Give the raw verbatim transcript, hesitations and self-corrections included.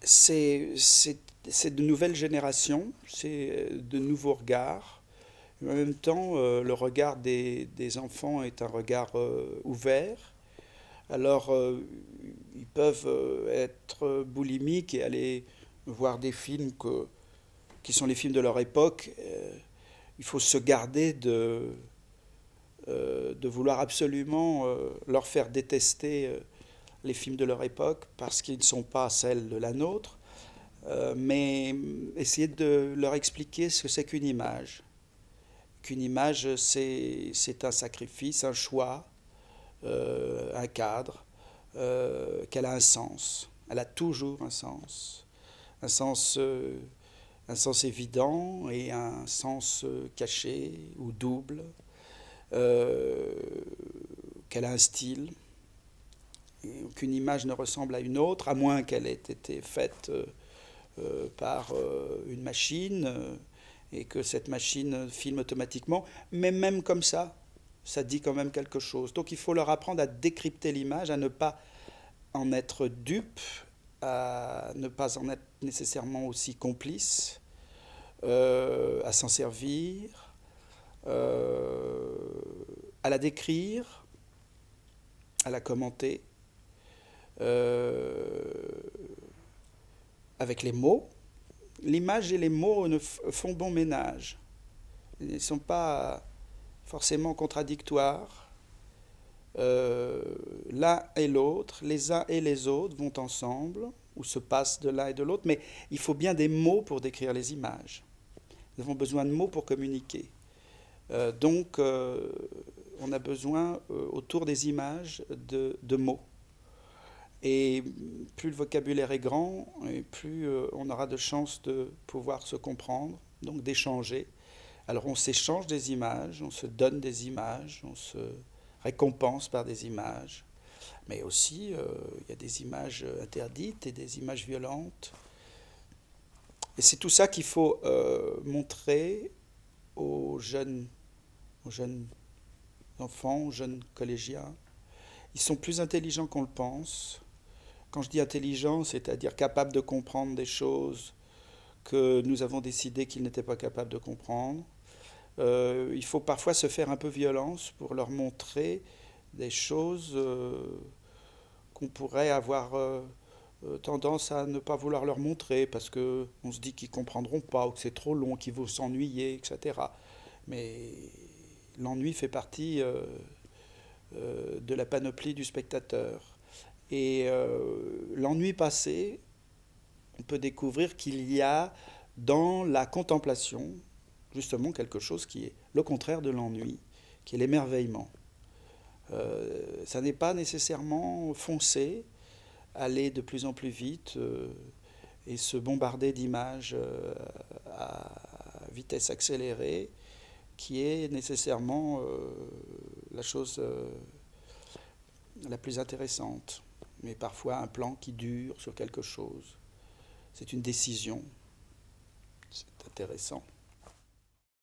c'est c'est- c'est de nouvelles générations, c'est de nouveaux regards. En même temps, euh, le regard des, des enfants est un regard euh, ouvert. Alors, euh, ils peuvent euh, être boulimiques et aller voir des films que- qui sont les films de leur époque. Euh, il faut se garder de, euh, de vouloir absolument euh, leur faire détester euh, les films de leur époque parce qu'ils ne sont pas celles de la nôtre. Euh, mais essayer de leur expliquer ce que c'est qu'une image. Qu'une image, c'est c'est un sacrifice, un choix, euh, un cadre, euh, qu'elle a un sens. Elle a toujours un sens. Un sens, euh, un sens évident et un sens euh, caché ou double. Euh, qu'elle a un style. Et qu'une image ne ressemble à une autre, à moins qu'elle ait été faite euh, euh, par euh, une machine euh, et que cette machine filme automatiquement. Mais même comme ça, ça dit quand même quelque chose. Donc il faut leur apprendre à décrypter l'image, à ne pas en être dupe, à ne pas en être nécessairement aussi complice, euh, à s'en servir, euh, à la décrire, à la commenter, euh, avec les mots. L'image et les mots ne font bon ménage. Ils ne sont pas forcément contradictoires. Euh, l'un et l'autre, les uns et les autres vont ensemble, ou se passent de l'un et de l'autre, mais il faut bien des mots pour décrire les images. Nous avons besoin de mots pour communiquer. Euh, donc, euh, on a besoin, euh, autour des images, de, de mots. Et plus le vocabulaire est grand, et plus euh, on aura de chances de pouvoir se comprendre, donc d'échanger. Alors on s'échange des images, on se donne des images, on se récompense par des images. Mais aussi, euh, il y a des images interdites et des images violentes. Et c'est tout ça qu'il faut euh, montrer aux jeunes, aux jeunes enfants, aux jeunes collégiens. Ils sont plus intelligents qu'on le pense. Quand je dis intelligent, c'est-à-dire capable de comprendre des choses que nous avons décidé qu'ils n'étaient pas capables de comprendre. Euh, il faut parfois se faire un peu violence pour leur montrer des choses euh, qu'on pourrait avoir euh, euh, tendance à ne pas vouloir leur montrer parce que on se dit qu'ils comprendront pas ou que c'est trop long, qu'ils vont s'ennuyer, et cetera. Mais l'ennui fait partie euh, euh, de la panoplie du spectateur. Et euh, l'ennui passé, on peut découvrir qu'il y a dans la contemplation justement quelque chose qui est le contraire de l'ennui, qui est l'émerveillement. Euh, ça n'est pas nécessairement foncer, aller de plus en plus vite euh, et se bombarder d'images euh, à vitesse accélérée, qui est nécessairement euh, la chose euh, la plus intéressante. Mais parfois un plan qui dure sur quelque chose. C'est une décision. C'est intéressant.